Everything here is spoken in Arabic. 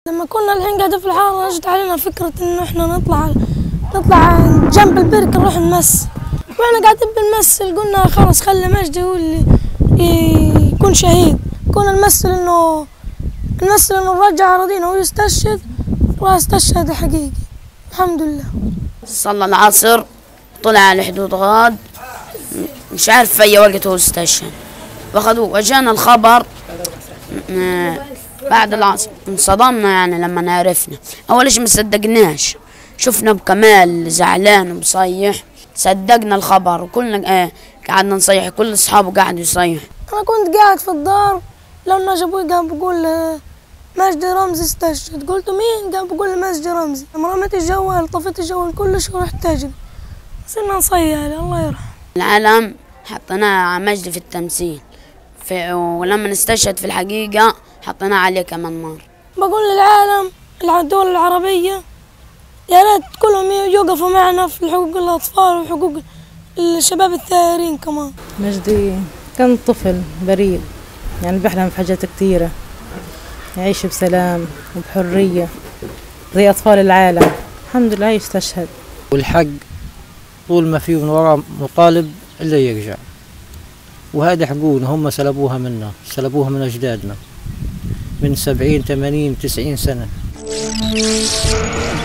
لما كنا الحين قاعدين في الحارة اجت علينا فكرة انه احنا نطلع جنب البركة نروح نمثل، واحنا قاعدين بنمثل قلنا خلاص خلي مجدي هو اللي يكون شهيد، كنا نمثل انه نرجع أراضينا ويستشهد، واستشهد حقيقي الحمد لله. صلى العصر طلع على حدود غاد، مش عارف في أي وقت هو استشهد، واخذوه وجانا الخبر بعد العصر، انصدمنا يعني لما عرفنا، أول شيء ما صدقناش، شفنا بكمال زعلان وبصيح، صدقنا الخبر وكلنا قعدنا نصيح، كل أصحابه قعدوا يصيحوا. أنا كنت قاعد في الدار لما أبوي قام بقول مجدي رمزي استشهد، قلت مين؟ قام بقول مجدي رمزي، لما رميت الجوال طفيت الجوال كلش ورحت أجري، صرنا نصيح عليه الله يرحمه. العلم حطيناه على مجدي في التمثيل، ولما نستشهد في الحقيقة حطيناه عليه كمان نار. بقول للعالم الدول العربية يا ريت كلهم يوقفوا معنا في حقوق الأطفال وحقوق الشباب الثائرين كمان. مجدي كان طفل بريء، يعني بيحلم في حاجات كثيرة، يعيش بسلام وبحرية زي أطفال العالم، الحمد لله يستشهد. والحق طول ما فيه من وراء مطالب إلا يرجع، وهذه حقوقنا هم سلبوها منا، سلبوها من أجدادنا من 70 80 90 سنة.